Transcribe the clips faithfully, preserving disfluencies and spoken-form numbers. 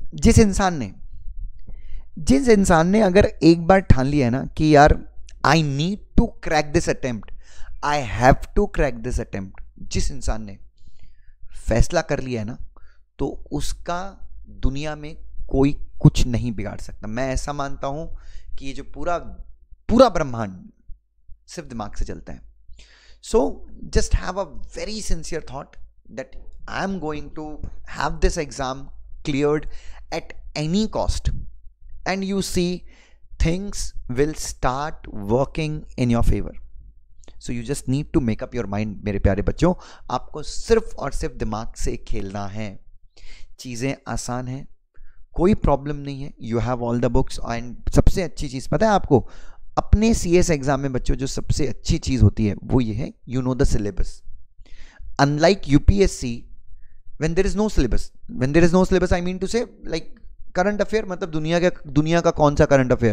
जिस इंसान ने जिस इंसान ने अगर एक बार ठान लिया है ना कि यार I need to crack this attempt, I have to crack this attempt, जिस इंसान ने फैसला कर लिया है ना, तो उसका दुनिया में कोई कुछ नहीं बिगाड़ सकता। मैं ऐसा मानता हूं कि ये जो पूरा पूरा ब्रह्मांड सिर्फ दिमाग से चलता है। So just have a very sincere thought that I am going to have this exam cleared at any cost, and you see things will start working in your favor. So you just need to make up your mind मेरे प्यारे बच्चों। आपको सिर्फ और सिर्फ दिमाग से खेलना है। चीज़ें आसान हैं, कोई प्रॉब्लम नहीं है। You have all the books. And सबसे अच्छी चीज़ पता है आपको, अपने सी एस एग्जाम में बच्चों जो सबसे अच्छी चीज़ होती है वो ये है, you know the syllabus. Unlike UPSC when there is no syllabus, when there is no syllabus I mean to say like current affair, मतलब दुनिया का दुनिया का कौन सा करंट अफेयर?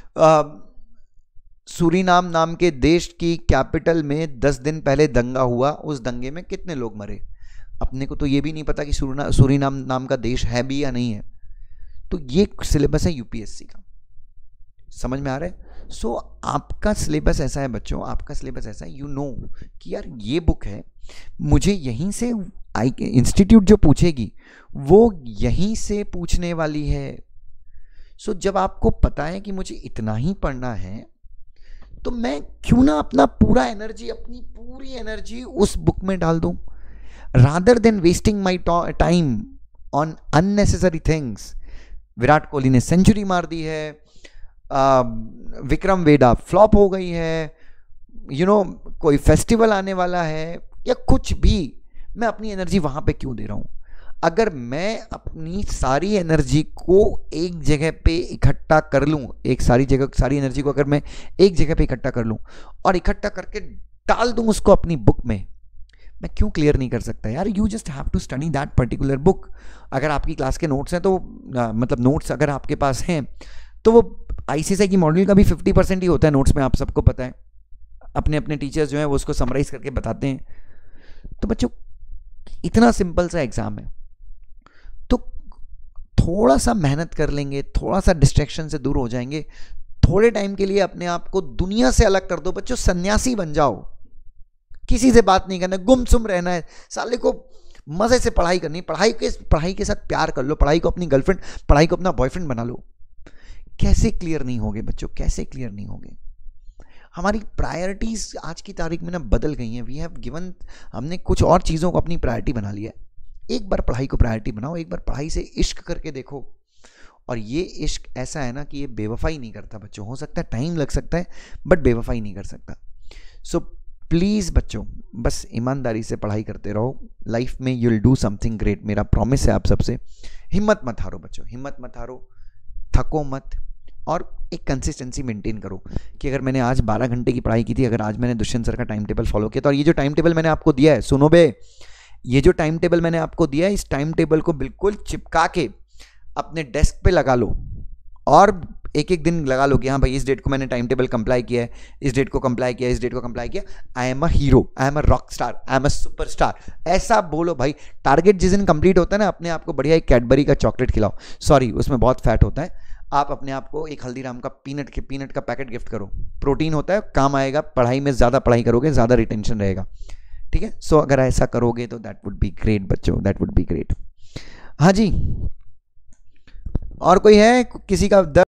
सूरीनाम नाम के देश की कैपिटल में दस दिन पहले दंगा हुआ, उस दंगे में कितने लोग मरे? अपने को तो ये भी नहीं पता कि सूरीनाम नाम का देश है भी या नहीं है। तो ये सिलेबस है यूपीएससी का। समझ में आ रहा है? सो so, आपका सिलेबस ऐसा है बच्चों, आपका सिलेबस ऐसा है, यू नो कि यार ये बुक है, मुझे यहीं से आई इंस्टीट्यूट जो पूछेगी वो यहीं से पूछने वाली है। सो so, जब आपको पता है कि मुझे इतना ही पढ़ना है, तो मैं क्यों ना अपना पूरा एनर्जी, अपनी पूरी एनर्जी उस बुक में डाल दूं, rather than wasting my time on unnecessary things. Virat Kohli ने सेंचुरी मार दी है, आ, विक्रम वेदा फ्लॉप हो गई है, यू नो कोई फेस्टिवल आने वाला है या कुछ भी, मैं अपनी एनर्जी वहां पे क्यों दे रहा हूं? अगर मैं अपनी सारी एनर्जी को एक जगह पे इकट्ठा कर लूं, एक सारी जगह सारी एनर्जी को अगर मैं एक जगह पे इकट्ठा कर लूं और इकट्ठा करके डाल दूं उसको अपनी बुक में, मैं क्यों क्लियर नहीं कर सकता यार? You just have to study that particular book. अगर आपकी क्लास के नोट्स हैं तो आ, मतलब नोट्स अगर आपके पास हैं तो वो आईसीएसआई की मॉडल का भी फिफ्टी परसेंट ही होता है नोट्स में, आप सबको पता है। अपने अपने टीचर्स जो हैं वो उसको समराइज करके बताते हैं। तो बच्चों इतना सिंपल सा एग्जाम है, तो थोड़ा सा मेहनत कर लेंगे, थोड़ा सा डिस्ट्रैक्शन से दूर हो जाएंगे, थोड़े टाइम के लिए अपने आप को दुनिया से अलग कर दो बच्चों, सन्यासी बन जाओ, किसी से बात नहीं करना, गुमसुम रहना है, साले को मजे से पढ़ाई करनी, पढ़ाई के पढ़ाई के साथ प्यार कर लो, पढ़ाई को अपनी गर्लफ्रेंड, पढ़ाई को अपना बॉयफ्रेंड बना लो। कैसे क्लियर नहीं होगे बच्चों, कैसे क्लियर नहीं होगे? हमारी प्रायोरिटीज आज की तारीख में ना बदल गई हैं। वी हैव गिवन, हमने कुछ और चीज़ों को अपनी प्रायोरिटी बना लिया है। एक बार पढ़ाई को प्रायोरिटी बनाओ, एक बार पढ़ाई से इश्क करके देखो। और ये इश्क ऐसा है ना कि ये बेवफाई नहीं करता बच्चों। हो सकता है टाइम लग सकता है बट बेवफाई नहीं कर सकता। सो प्लीज़ बच्चों बस ईमानदारी से पढ़ाई करते रहो, लाइफ में you will do something great. मेरा प्रॉमिस है आप सबसे। हिम्मत मत हारो बच्चों, हिम्मत मत हारो, थको मत, और एक कंसिस्टेंसी मेंटेन करो कि अगर मैंने आज बारह घंटे की पढ़ाई की थी, अगर आज मैंने दुष्यंत सर का टाइम टेबल फॉलो किया, तो और ये जो टाइम टेबल मैंने आपको दिया है, सुनो बे, ये जो टाइम टेबल मैंने आपको दिया है, इस टाइम टेबल को बिल्कुल चिपका के अपने डेस्क पे लगा लो और एक एक दिन लगा लो कि हाँ भाई इस डेट को मैंने टाइम टेबल कंप्लाई किया है, इस डेट को कंप्लाई किया, इस डेट को कंप्लाई किया। I am a hero, I am a rock star, I am a super star, ऐसा बोलो भाई। टारगेट जिस दिन कंप्लीट होता है ना, अपने आप को बढ़िया एक कैडबरी का चॉकलेट खिलाओ, सॉरी उसमें बहुत फैट होता है। आप अपने आप को एक हल्दीराम का पीनट के पीनट का पैकेट गिफ्ट करो, प्रोटीन होता है, काम आएगा, पढ़ाई में ज़्यादा पढ़ाई करोगे, ज़्यादा रिटेंशन रहेगा, ठीक है? सो so, अगर ऐसा करोगे तो दैट वुड बी ग्रेट बच्चों, दैट वुड बी ग्रेट। हाँ जी, और कोई है किसी का